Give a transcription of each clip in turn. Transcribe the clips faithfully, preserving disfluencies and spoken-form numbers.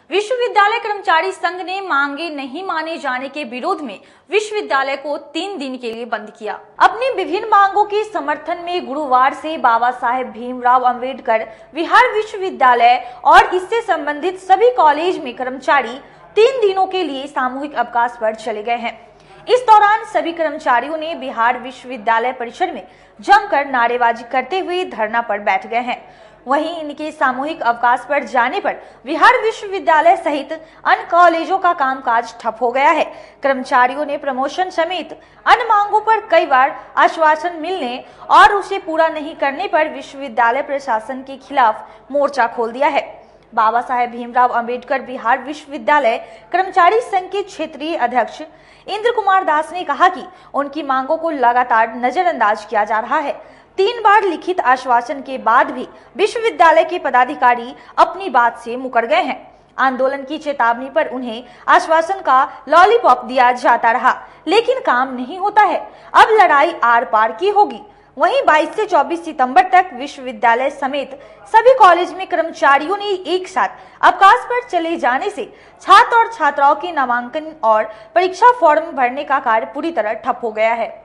विश्वविद्यालय कर्मचारी संघ ने मांगे नहीं माने जाने के विरोध में विश्वविद्यालय को तीन दिन के लिए बंद किया। अपनी विभिन्न मांगों के समर्थन में गुरुवार से बाबा साहेब भीमराव अंबेडकर बिहार विश्वविद्यालय और इससे संबंधित सभी कॉलेज में कर्मचारी तीन दिनों के लिए सामूहिक अवकाश पर चले गए हैं। इस दौरान सभी कर्मचारियों ने बिहार विश्वविद्यालय परिसर में जमकर नारेबाजी करते हुए धरना पर बैठ गए हैं। वहीं इनके सामूहिक अवकाश पर जाने पर बिहार विश्वविद्यालय सहित अन्य कॉलेजों का कामकाज ठप हो गया है। कर्मचारियों ने प्रमोशन समेत अन्य मांगों पर कई बार आश्वासन मिलने और उसे पूरा नहीं करने पर विश्वविद्यालय प्रशासन के खिलाफ मोर्चा खोल दिया है। बाबा साहेब भीमराव अंबेडकर बिहार विश्वविद्यालय कर्मचारी संघ के क्षेत्रीय अध्यक्ष इंद्र कुमार दास ने कहा कि उनकी मांगों को लगातार नजरअंदाज किया जा रहा है। तीन बार लिखित आश्वासन के बाद भी विश्वविद्यालय के पदाधिकारी अपनी बात से मुकर गए हैं। आंदोलन की चेतावनी पर उन्हें आश्वासन का लॉलीपॉप दिया जाता रहा, लेकिन काम नहीं होता है। अब लड़ाई आर पार की होगी। वहीं बाईस से चौबीस सितंबर तक विश्वविद्यालय समेत सभी कॉलेज में कर्मचारियों ने एक साथ अवकाश पर चले जाने से छात्र और छात्राओं के नामांकन और परीक्षा फॉर्म भरने का कार्य पूरी तरह ठप हो गया है।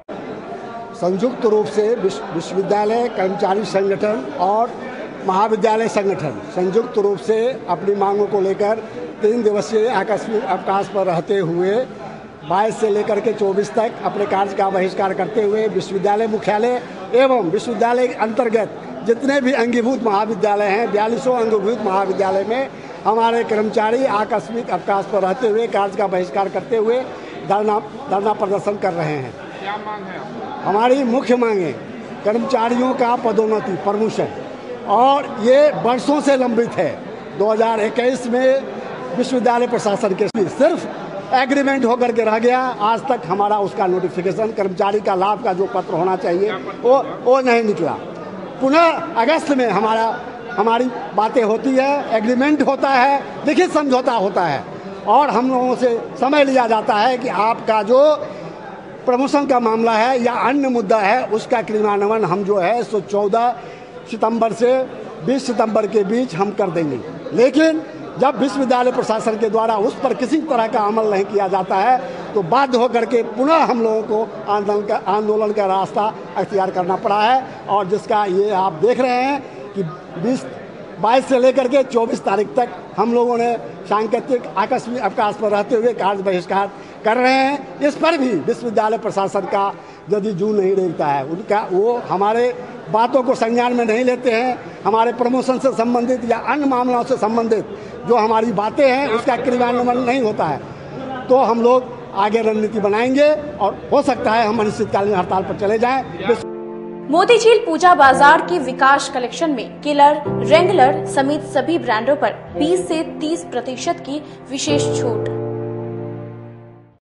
संयुक्त रूप से विश्वविद्यालय कर्मचारी संगठन और महाविद्यालय संगठन संयुक्त रूप से अपनी मांगों को लेकर तीन दिवसीय आकस्मिक अवकाश पर रहते हुए बाईस से लेकर के चौबीस तक अपने कार्य का बहिष्कार करते हुए विश्वविद्यालय मुख्यालय एवं विश्वविद्यालय के अंतर्गत जितने भी अंगीभूत महाविद्यालय हैं, बयालीसों अंगीभूत महाविद्यालय में हमारे कर्मचारी आकस्मिक अवकाश पर रहते हुए कार्य का बहिष्कार करते हुए धरना धरना प्रदर्शन कर रहे हैं। क्या मांग है आपकी? हमारी मुख्य मांगे कर्मचारियों का पदोन्नति, प्रमोशन, और ये वर्षों से लंबित है। दो हज़ार इक्कीस में विश्वविद्यालय प्रशासन के सिर्फ एग्रीमेंट होकर के रह गया। आज तक हमारा उसका नोटिफिकेशन, कर्मचारी का लाभ का जो पत्र होना चाहिए वो वो नहीं निकला। पुनः अगस्त में हमारा हमारी बातें होती है, एग्रीमेंट होता है, लिखित समझौता होता है और हम लोगों से समय लिया जाता है कि आपका जो प्रमोशन का मामला है या अन्य मुद्दा है उसका क्रियान्वयन हम जो है सो चौदह सितंबर से बीस सितंबर के बीच हम कर देंगे। लेकिन जब विश्वविद्यालय प्रशासन के द्वारा उस पर किसी तरह का अमल नहीं किया जाता है तो बाध्य होकर के पुनः हम लोगों को आंदोलन का आंदोलन का रास्ता अख्तियार करना पड़ा है। और जिसका ये आप देख रहे हैं कि बीस बाईस से लेकर के चौबीस तारीख तक हम लोगों ने सांकेतिक आकस्मिक अवकाश पर रहते हुए कार्य बहिष्कार कर रहे हैं। इस पर भी विश्वविद्यालय प्रशासन का यदि जू नहीं देखता है, उनका वो हमारे बातों को संज्ञान में नहीं लेते हैं, हमारे प्रमोशन से संबंधित या अन्य मामलों से संबंधित जो हमारी बातें हैं उसका क्रियान्वयन नहीं होता है, तो हम लोग आगे रणनीति बनाएंगे और हो सकता है हम अनिश्चितकालीन हड़ताल पर चले जाएं। मोतीझील पूजा बाजार के विकास कलेक्शन में किलर, रेंगलर समेत सभी ब्रांडों पर बीस से तीस प्रतिशत की विशेष छूट।